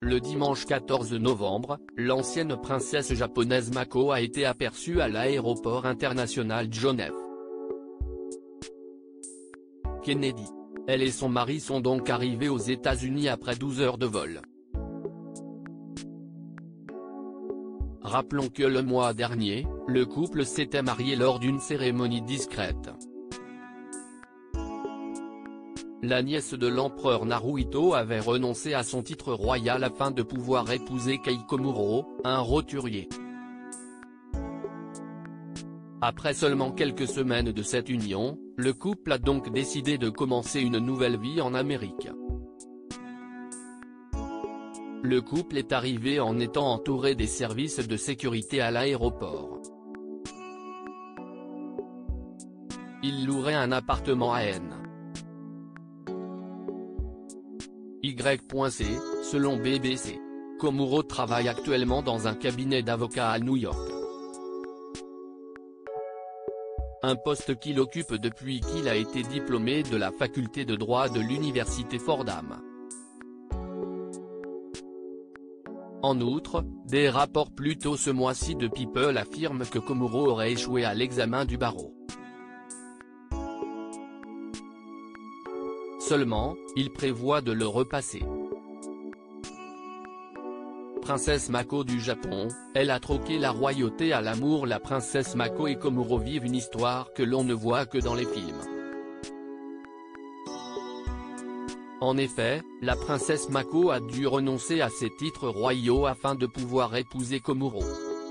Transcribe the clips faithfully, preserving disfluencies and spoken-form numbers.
Le dimanche quatorze novembre, l'ancienne princesse japonaise Mako a été aperçue à l'aéroport international John F. Kennedy. Elle et son mari sont donc arrivés aux États-Unis après douze heures de vol. Rappelons que le mois dernier, le couple s'était marié lors d'une cérémonie discrète. La nièce de l'empereur Naruhito avait renoncé à son titre royal afin de pouvoir épouser Kei Komuro, un roturier. Après seulement quelques semaines de cette union, le couple a donc décidé de commencer une nouvelle vie en Amérique. Le couple est arrivé en étant entouré des services de sécurité à l'aéroport. Il louerait un appartement à N. Y.C, selon B B C. Komuro travaille actuellement dans un cabinet d'avocats à New York. Un poste qu'il occupe depuis qu'il a été diplômé de la faculté de droit de l'université Fordham. En outre, des rapports plus tôt ce mois-ci de People affirment que Komuro aurait échoué à l'examen du barreau. Seulement, il prévoit de le repasser. Princesse Mako du Japon, elle a troqué la royauté à l'amour. La princesse Mako et Komuro vivent une histoire que l'on ne voit que dans les films. En effet, la princesse Mako a dû renoncer à ses titres royaux afin de pouvoir épouser Komuro.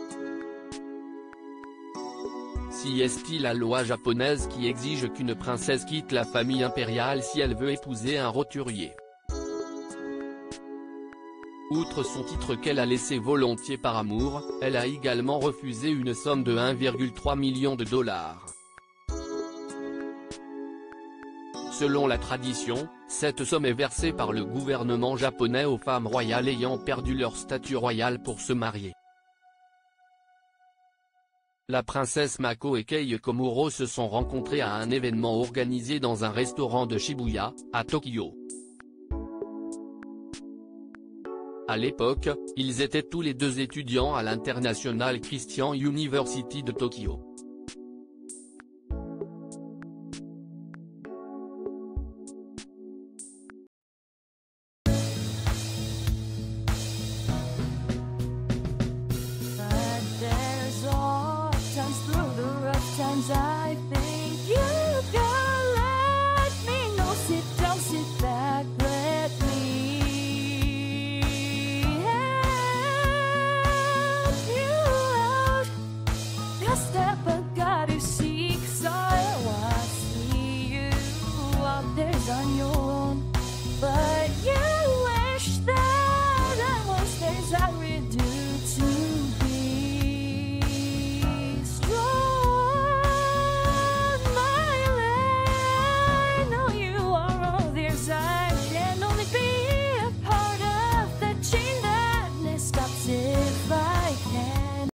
Si est-il la loi japonaise qui exige qu'une princesse quitte la famille impériale si elle veut épouser un roturier. Outre son titre qu'elle a laissé volontiers par amour, elle a également refusé une somme de un virgule trois million de dollars. Selon la tradition, cette somme est versée par le gouvernement japonais aux femmes royales ayant perdu leur statut royal pour se marier. La princesse Mako et Kei Komuro se sont rencontrés à un événement organisé dans un restaurant de Shibuya, à Tokyo. À l'époque, ils étaient tous les deux étudiants à l'International Christian University de Tokyo.